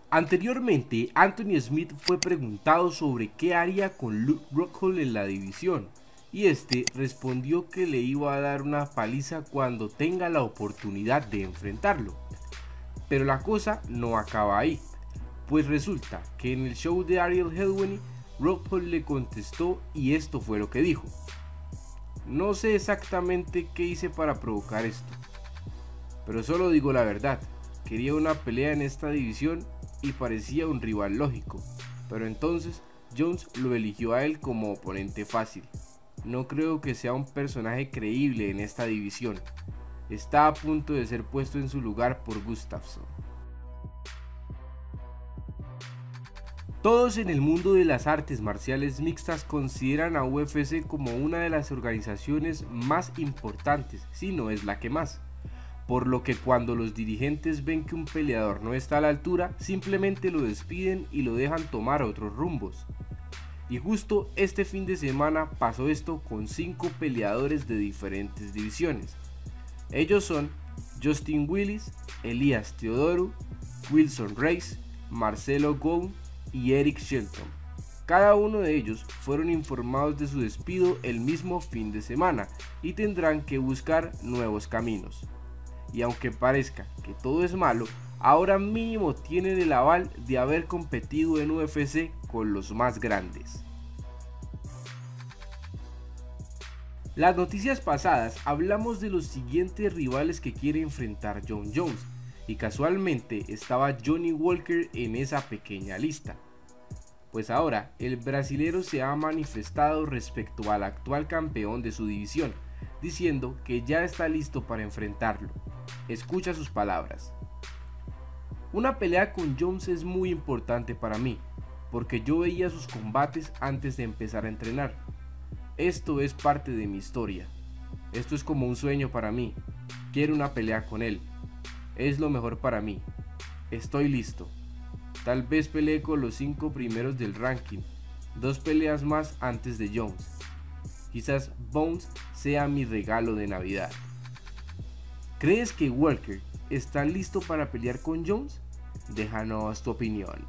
Anteriormente, Anthony Smith fue preguntado sobre qué haría con Luke Rockhold en la división, y este respondió que le iba a dar una paliza cuando tenga la oportunidad de enfrentarlo. Pero la cosa no acaba ahí, pues resulta que en el show de Ariel Helwani, Rockhold le contestó y esto fue lo que dijo: "No sé exactamente qué hice para provocar esto, pero solo digo la verdad, quería una pelea en esta división y parecía un rival lógico, pero entonces Jones lo eligió a él como oponente fácil. No creo que sea un personaje creíble en esta división. Está a punto de ser puesto en su lugar por Gustafsson". Todos en el mundo de las artes marciales mixtas consideran a UFC como una de las organizaciones más importantes, si no es la que más, por lo que cuando los dirigentes ven que un peleador no está a la altura, simplemente lo despiden y lo dejan tomar otros rumbos. Y justo este fin de semana pasó esto con 5 peleadores de diferentes divisiones. Ellos son Justin Willis, Elias Theodorou, Wilson Reis, Marcelo Gou y Eric Shelton. Cada uno de ellos fueron informados de su despido el mismo fin de semana y tendrán que buscar nuevos caminos. Y aunque parezca que todo es malo, ahora mínimo tienen el aval de haber competido en UFC con los más grandes. Las noticias pasadas hablamos de los siguientes rivales que quiere enfrentar Jon Jones, y casualmente estaba Johnny Walker en esa pequeña lista. Pues ahora el brasilero se ha manifestado respecto al actual campeón de su división, diciendo que ya está listo para enfrentarlo. Escucha sus palabras: "Una pelea con Jones es muy importante para mí, porque yo veía sus combates antes de empezar a entrenar. Esto es parte de mi historia. Esto es como un sueño para mí. Quiero una pelea con él. Es lo mejor para mí. Estoy listo. Tal vez pelee con los 5 primeros del ranking, 2 peleas más antes de Jones. Quizás Bones sea mi regalo de Navidad". ¿Crees que Walker está listo para pelear con Jones? Déjanos tu opinión.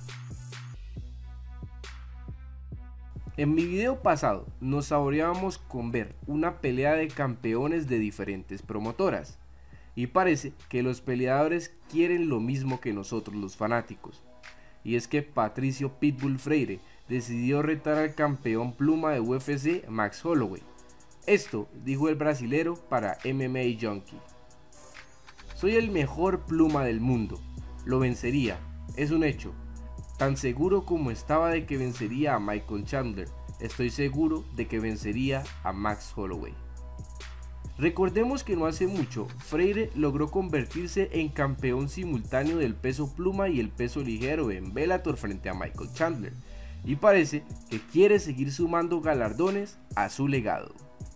En mi video pasado nos saboreábamos con ver una pelea de campeones de diferentes promotoras, y parece que los peleadores quieren lo mismo que nosotros los fanáticos, y es que Patricio Pitbull Freire decidió retar al campeón pluma de UFC Max Holloway. Esto dijo el brasilero para MMA Junkie: "Soy el mejor pluma del mundo, lo vencería, es un hecho. Tan seguro como estaba de que vencería a Michael Chandler, estoy seguro de que vencería a Max Holloway". Recordemos que no hace mucho, Freire logró convertirse en campeón simultáneo del peso pluma y el peso ligero en Bellator frente a Michael Chandler, y parece que quiere seguir sumando galardones a su legado.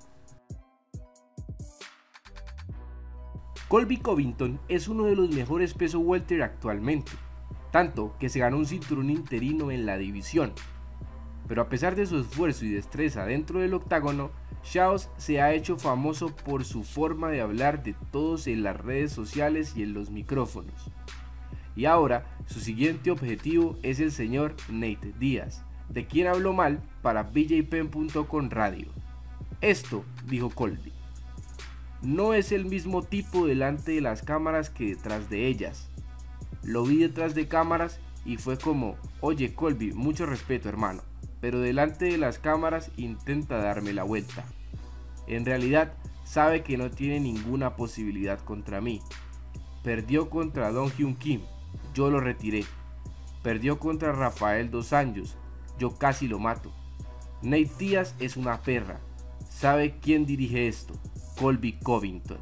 Colby Covington es uno de los mejores peso welter actualmente, tanto que se ganó un cinturón interino en la división. Pero a pesar de su esfuerzo y destreza dentro del octágono, Shaws se ha hecho famoso por su forma de hablar de todos en las redes sociales y en los micrófonos. Y ahora su siguiente objetivo es el señor Nate Diaz, de quien habló mal para BJPenn.com Radio. Esto dijo Colby: "No es el mismo tipo delante de las cámaras que detrás de ellas. Lo vi detrás de cámaras y fue como: oye Colby, mucho respeto hermano, pero delante de las cámaras intenta darme la vuelta. En realidad sabe que no tiene ninguna posibilidad contra mí. Perdió contra Dong Hyun Kim, yo lo retiré. Perdió contra Rafael Dos Anjos, yo casi lo mato. Nate Diaz es una perra. ¿Sabe quién dirige esto? Colby Covington".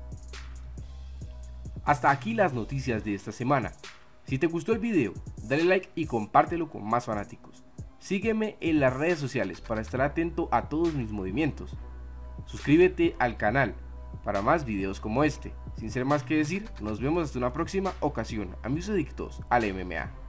Hasta aquí las noticias de esta semana. Si te gustó el video, dale like y compártelo con más fanáticos. Sígueme en las redes sociales para estar atento a todos mis movimientos. Suscríbete al canal para más videos como este. Sin ser más que decir, nos vemos hasta una próxima ocasión, amigos adictos al MMA.